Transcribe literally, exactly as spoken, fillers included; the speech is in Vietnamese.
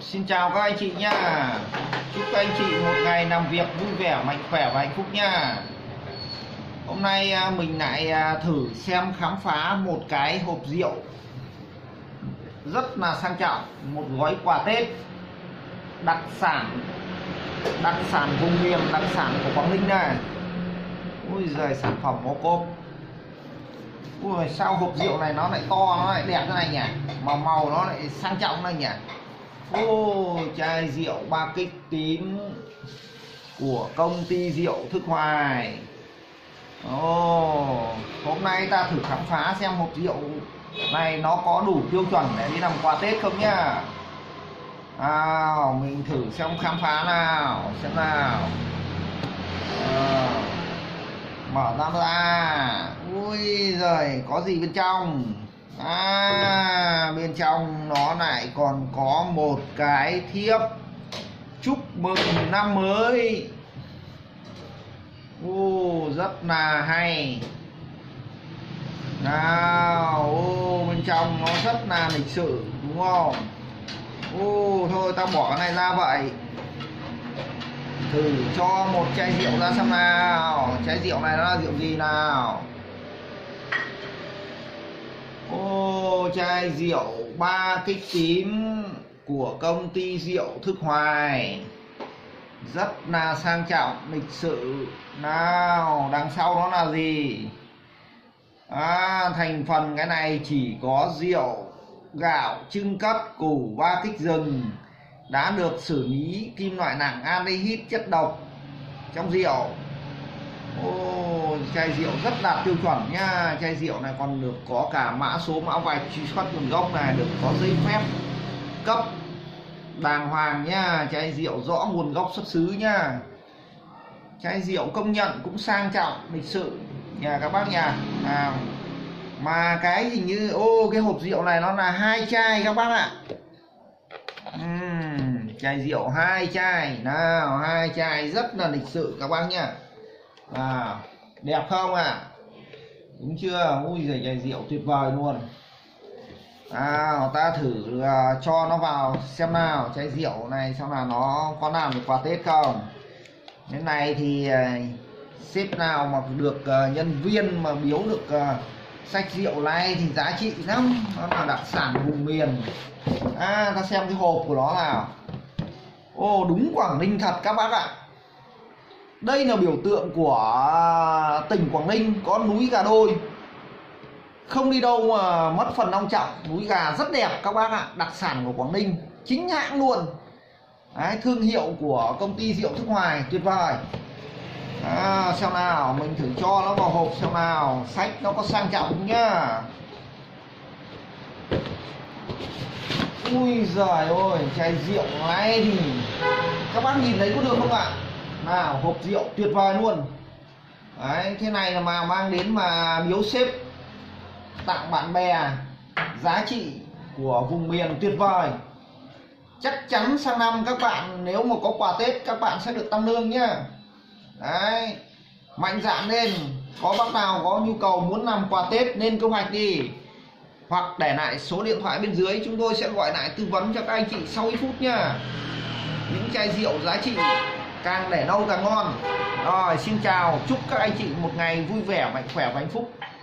Xin chào các anh chị nha. Chúc các anh chị một ngày làm việc vui vẻ, mạnh khỏe và hạnh phúc nha. Hôm nay mình lại thử xem khám phá một cái hộp rượu rất là sang trọng, một gói quà Tết đặc sản đặc sản vùng miền, đặc sản của Quảng Ninh này. Ui giời, sản phẩm ô cốp. Ui, sao hộp rượu này nó lại to, nó lại đẹp thế này nhỉ, mà màu nó lại sang trọng này nhỉ. Ô, chai rượu ba kích tím của công ty rượu Thức Hoài. Ồ, hôm nay ta thử khám phá xem hộp rượu này nó có đủ tiêu chuẩn để đi làm quà Tết không nhá. Nào, mình thử xem khám phá nào, xem nào. À, mở ra ra. Ui giời, có gì bên trong? À, bên trong nó lại còn có một cái thiếp chúc mừng năm mới. Ô, rất là hay. Nào, ô, bên trong nó rất là lịch sự đúng không? Ô, thôi ta bỏ cái này ra vậy. Thử cho một chai rượu ra xem nào. Chai rượu này nó là rượu gì nào? Ô, chai rượu ba kích tím của công ty rượu Thức Hoài. Rất là sang trọng, lịch sự. Nào, đằng sau nó là gì? À, thành phần cái này chỉ có rượu, gạo, chưng cất, củ, ba kích rừng đã được xử lý kim loại nặng, aldehyde, chất độc trong rượu. Ô, chai rượu rất đạt tiêu chuẩn nha. Chai rượu này còn được có cả mã số, mã vạch truy xuất nguồn gốc này, được có giấy phép cấp đàng hoàng nha. Chai rượu rõ nguồn gốc xuất xứ nha. Chai rượu công nhận cũng sang trọng, lịch sự nhà các bác nhà. À, mà cái hình như ô cái hộp rượu này nó là hai chai các bác ạ. uhm, chai rượu hai chai. Nào, hai chai rất là lịch sự các bác nhá. À, đẹp không ạ? À? Đúng chưa? Ui giời, chai rượu tuyệt vời luôn. À, ta thử uh, cho nó vào xem nào. Chai rượu này xem là nó có làm được quà Tết không. Cái này thì uh, sếp nào mà được uh, nhân viên mà biếu được uh, sách rượu này thì giá trị lắm. Nó là đặc sản vùng miền. À, ta xem cái hộp của nó nào. Ô, đúng Quảng Ninh thật các bác ạ. Đây là biểu tượng của tỉnh Quảng Ninh, có núi gà đôi. Không đi đâu mà mất phần long trọng. Núi gà rất đẹp các bác ạ. Đặc sản của Quảng Ninh, chính hãng luôn. Đấy, thương hiệu của công ty rượu Thức Hoài, tuyệt vời. À, xem nào, mình thử cho nó vào hộp xem nào. Sách nó có sang trọng không nhá. Ui giời ơi, chai rượu này thì các bác nhìn thấy có được không ạ? Nào, hộp rượu tuyệt vời luôn. Đấy, thế này là mà mang đến mà biếu sếp, tặng bạn bè, giá trị của vùng miền tuyệt vời. Chắc chắn sang năm các bạn nếu mà có quà Tết các bạn sẽ được tăng lương nhá. Đấy, mạnh dạn lên. Có bác nào có nhu cầu muốn làm quà Tết nên kế hoạch đi, hoặc để lại số điện thoại bên dưới, chúng tôi sẽ gọi lại tư vấn cho các anh chị sau ít phút nhá. Những chai rượu giá trị càng để lâu càng ngon. Rồi, xin chào, chúc các anh chị một ngày vui vẻ, mạnh khỏe và hạnh phúc.